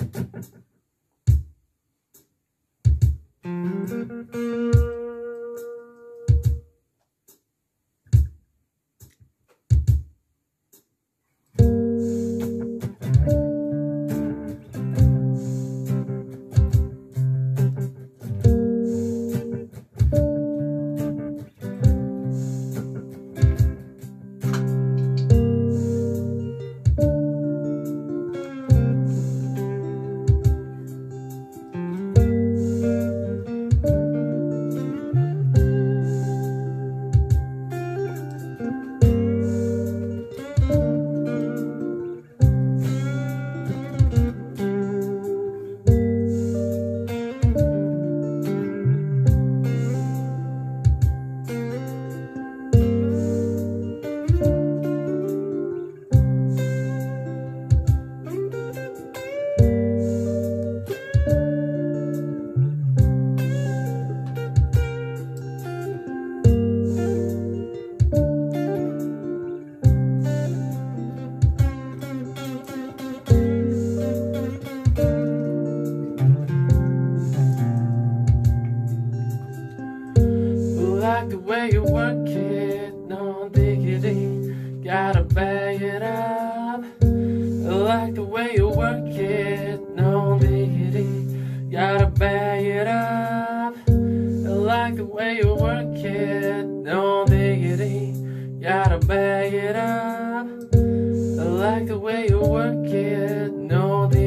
Like the way you work it, no diggity, gotta bag it up. Like the way you work it, no diggity, gotta bag it up. Like the way you work it, no diggity, gotta bag it up. Like the way you work it, no diggity.